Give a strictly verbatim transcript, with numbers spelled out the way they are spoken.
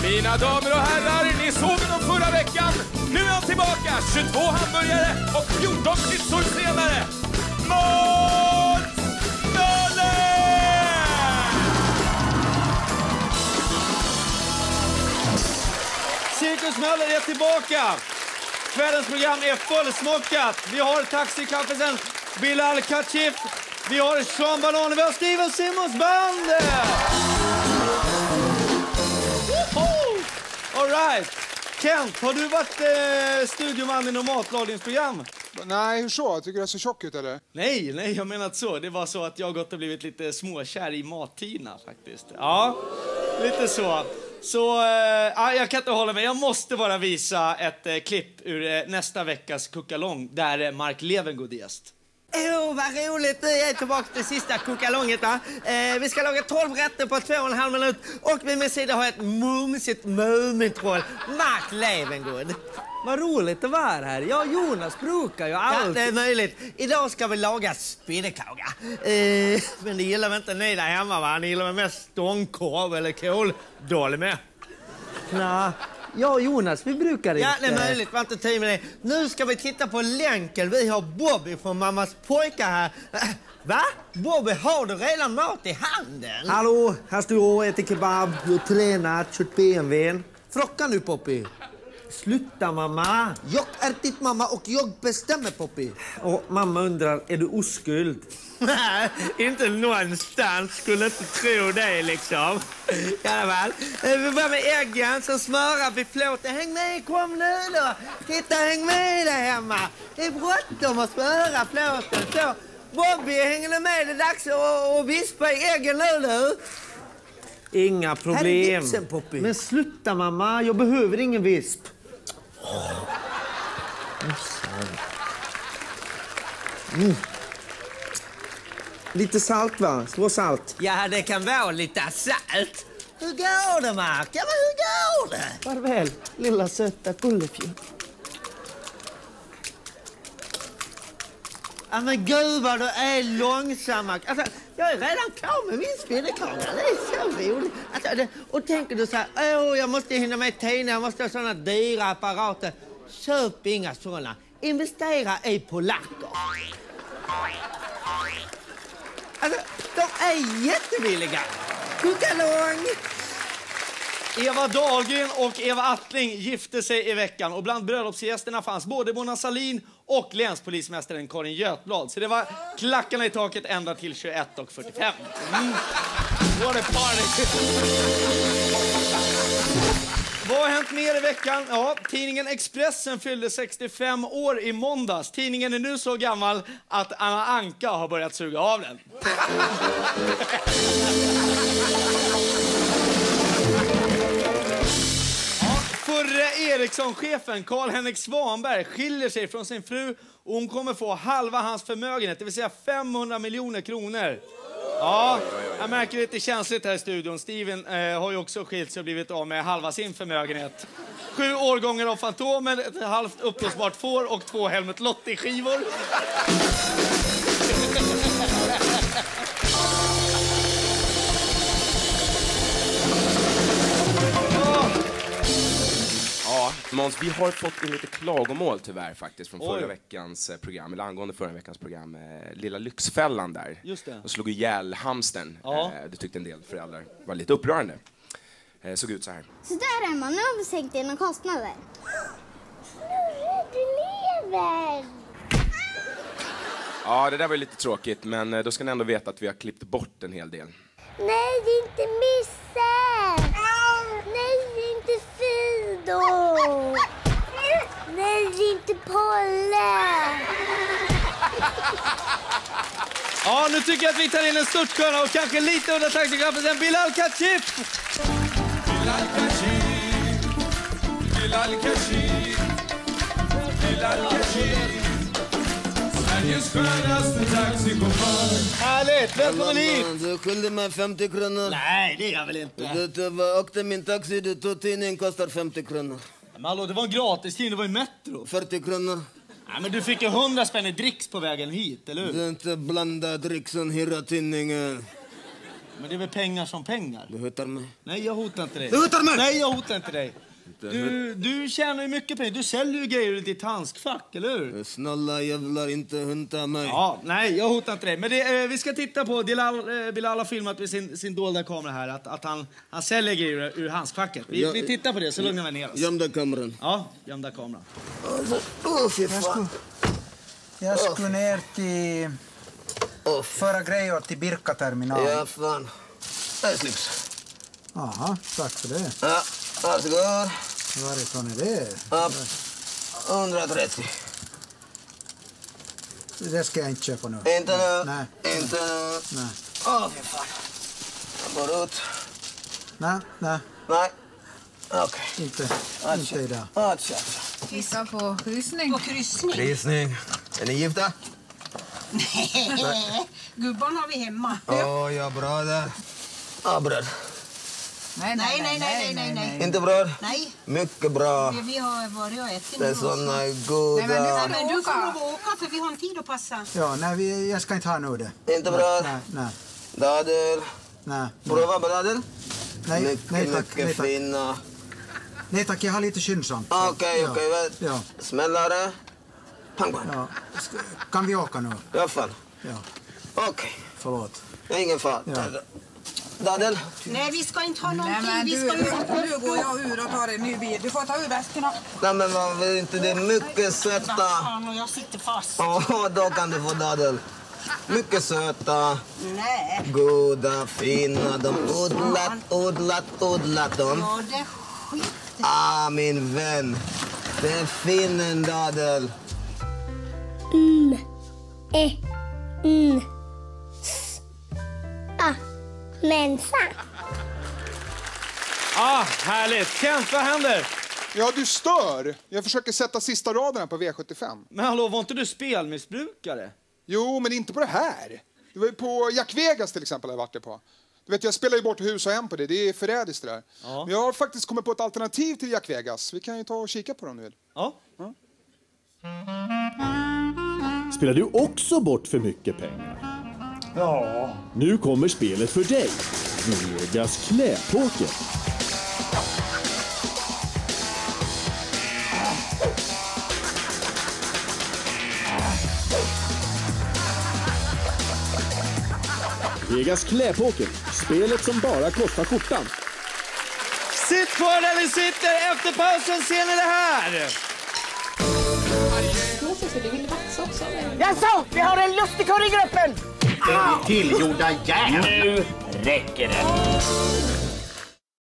Mina damer och herrar, ni såg dem förra veckan. Nu är han tillbaka, tjugotvå hamburgare och fjorton pizzor senare. Måns Möller! Cirkus Möller är tillbaka. Kvällens program är fullsmockat. Vi har taxikaffisen Bilal Kachif. Vi har Sean Banan. Vi har Steven Simmons band. All right. Kent, har du varit eh, studioman i något matlagningsprogram? Nej, hur så? Tycker du jag ser tjock ut, eller? Nej, nej, jag menar inte så. Det var så att jag gått och blivit lite småkär i mattina, faktiskt. Ja, lite så. Så, eh, jag kan inte hålla mig. Jag måste bara visa ett eh, klipp ur eh, nästa veckas kuckalong där eh, Mark Levengood är gäst. Åh, oh, vad roligt. Vi är tillbaka till sista kuckalonget, va? Eh, vi ska laga tolv rätter på två och en halv minut. Och vid min sida har jag ett mumsigt mumintroll, Mark Levengood. Vad roligt det var här. Jag och Jonas brukar ju allt. Ja, det är möjligt. Idag ska vi laga spinnekaga. Eh, men det gillar vi inte ni där hemma, va? Ni gillar väl mest stångkorv eller kåldolme. Nej, jag och Jonas, vi brukar inte. Ja, det är möjligt. Var inte tid med det. Nu ska vi titta på länken. Vi har Bobby från Mammas pojkar här. Va? Bobby, har du redan mat i handen? Hallå, här står jag och äter kebab. Jag har tränat, kört B M W:n. Frocka nu, Poppy. Sluta, mamma. Jag är ditt mamma och jag bestämmer, Poppy. Och mamma undrar, är du oskuld? Nej, inte någonstans. Skulle inte tro det, liksom. I alla fall. Vi börjar med äggen, så smörar vi plåten. Häng med, kom nu då. Titta, häng med där hemma. Det är bråttom att smöra plåten. Så, Bobby, hänger du med? Det är dags att, att vispa i äggen nu, du. Inga problem. Här är dipsen, Poppy. Men sluta, mamma. Jag behöver ingen visp. Mm. Lite salt, va? Slå salt. Ja, det kan vara lite salt. Hur går det, Mark? Ja, men hur går det? Farväl, lilla söta gullefjäll. Ja, men gud vad du är långsam, Mark. Alltså, jag är redan klar med min spinnekaga. Det är så roligt. Alltså, det, och tänker du så här, åh, jag måste hinna med tidningar, jag måste ha sådana dyra apparater. Köp inga sådana. Investera i polacker. Alltså, de är jättevilliga. Kuckalång! Eva Dahlgren och Eva Attling gifte sig i veckan. Och bland bröllopsgästerna fanns både Mona Sahlin och länspolismästaren Karin Götblad. Så det var klackarna i taket ända till tjugoett och fyrtiofem. Mm. What a party! Vad har hänt mer i veckan? Ja, tidningen Expressen fyllde sextiofem år i måndags. Tidningen är nu så gammal att Anna Anka har börjat suga av den. Förre Ericsson-chefen Carl-Henrik Svanberg skiljer sig från sin fru och hon kommer få halva hans förmögenhet, det vill säga femhundra miljoner kronor. Ja, jag märker lite känsligt här i studion. Steven eh, har ju också skilt sig och blivit av med halva sin förmögenhet. Sju årgångar av Fantomen, ett halvt uppblåsbart får och två Helmut Lotti-skivor. Ja, Måns, vi har fått in lite klagomål tyvärr faktiskt från förra Oj. veckans program, eller angående förra veckans program, eh, Lilla Lyxfällan där. Just det. Och slog ihjäl hamsten. Ja. Eh, det tyckte en del föräldrar var lite upprörande. Eh, såg ut så här. Så där Emma, nu har vi sänkt dina kostnader. Snurre, du lever! Ja, det där var ju lite tråkigt, men eh, då ska ni ändå veta att vi har klippt bort en hel del. Nej, det är inte Misse! Nej, det är inte Fido! Nej, det är inte Polle! Ja, nu tycker jag att vi tar in en störtsköna och kanske lite under taxikaffisen Bilal Kachif! Bilal Kachif, Bilal Kachif, Bilal Kachif. Sveriges skönaste taxichaufför. Härligt, välkommen hit! Du skyllde mig femtio kronor. Nej, det gör jag väl inte. Du, du var, åkte min taxi, du tog tidningen, kostar femtio kronor. Men hallå, det var en gratis tid, det var i Metro. fyrtio kronor. Nej, men du fick ju hundra spänn i dricks på vägen hit, eller hur? Du inte blanda dricksen hela tidningen. Men det är väl pengar som pengar? Du hotar mig. Nej, jag hotar inte dig. Du hotar mig! Nej, jag hotar inte dig. Du, du tjänar ju mycket pengar. Du säljer ju grejer i ditt handskfack, eller hur? Snälla jävlar, inte hota mig. Ja, nej, jag hotar inte dig. Men det, eh, vi ska titta på, Bilal, eh, Bilal har filmat med sin, sin dolda kamera här, att, att han, han säljer grejer ur, ur handskfacket. Vi, Ja, vi tittar på det, så lugnar vi ner oss. Gömda kameran. Ja, gömda kameran. Åh, fy fan. Jag skulle ner till... Åh, Föra grejer till Birka-terminalen. ja, fan. Här är slips. Jaha, tack för det. Ja, varsågod. Varifrån är det? Upp. hundratrettio. Det ska jag inte köpa nu. Inte nu. Nej. Inte nu. Nej, Åh, fy fan. Jag går ut. nej, nej, Nej. Okej. inte, inte idag. Atcha, atcha. Vi ska på kryssning. På kryssning? Kryssning. Är ni gifta? Nej, gubbarna har vi hemma. Åh, ja, bra där. Ja, bröd. Nej, Nej, nej, nej, nej, nej. Inte bröd? Nej, Mycket bra. vi har varit och ätit Det är nu också. såna Nej, men goda... nu Nej, ska men du får åka. lov att åka för vi har en tid att passa. Ja, nej, vi, jag ska inte ha nu det. Inte bröd? Nej, nej, Dadel. nej. Prova på dadel. Nej, Mycket, nej tack, nej mycket tack. fina. Nej tack, jag har lite skyndsamt. Okej, Ja, okej, vet. Ja, Smällare. Pang, pang. ja. Ska- Kan vi åka nu? I alla fall. Ja, Okej. förlåt. Ingen fara. Ja. Dadel. Nej, vi ska inte ha Nej, någonting. men Vi du, ska ju... nu går jag ur och tar en ny bil. Du får ta ur väskorna. Nej, men man vill inte. Det är mycket söta. Fan, och jag sitter fast. Åh, då kan du få dadel. Mycket söta. Nej. Goda, fina. De odlat, odlat, odlat dem. Ja, det skit. Ah, min vän. Det är fin en dadel. Mm. E. N. S. A. Mensa. Ah, härligt. Kent, vad händer? Ja, du stör. Jag försöker sätta sista raderna på V sjuttiofem. Men hallå, var inte du spelmissbrukare? Jo, men inte på det här. Det var ju på Jack Vegas till exempel har jag varit det på. Du vet, jag spelar ju bort hus och hem på det. Det är förrädiskt det där. Ja. Men jag har faktiskt kommit på ett alternativ till Jack Vegas. Vi kan ju ta och kika på det om du vill. Ja. Spelar du också bort för mycket pengar? Ja. Nu kommer spelet för dig. Vegas kläpoker. Vegas kläpoker. Spelet som bara kostar skjortan. Sitt kvar där ni sitter. Efter pausen ser ni det här. Jaså, vi har en lustigkurr i gruppen! Tillgjorda järn. Nu räcker det.